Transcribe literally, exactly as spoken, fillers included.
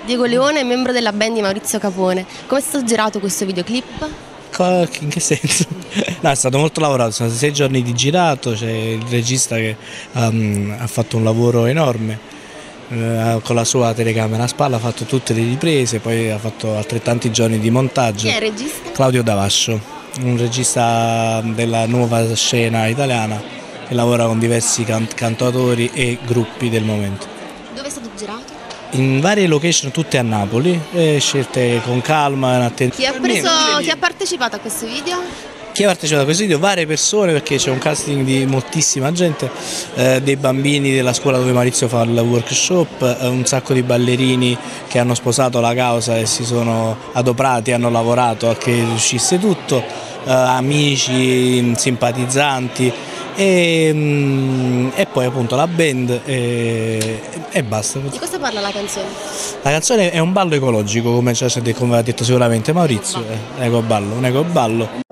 Diego Leone è membro della band di Maurizio Capone. Come è stato girato questo videoclip? Co- In che senso? No, è stato molto lavorato, sono stati sei giorni di girato, c'è il regista che um, ha fatto un lavoro enorme, eh, con la sua telecamera a spalla ha fatto tutte le riprese, poi ha fatto altrettanti giorni di montaggio. Chi è il regista? Claudio Davascio, un regista della nuova scena italiana che lavora con diversi can- cantautori e gruppi del momento. Dove è stato girato? In varie location, tutte a Napoli, eh, scelte con calma. Chi ha, preso, chi ha partecipato a questo video? Chi ha partecipato a questo video? Varie persone, perché c'è un casting di moltissima gente, eh, dei bambini della scuola dove Maurizio fa il workshop, eh, un sacco di ballerini che hanno sposato la causa e si sono adoperati, hanno lavorato a che riuscisse tutto, eh, amici, simpatizzanti. E, mm, e poi appunto la band e, e basta. Di cosa parla la canzone? La canzone è un ballo ecologico, come, cioè, come ha detto sicuramente Maurizio, è un ecoballo, un ecoballo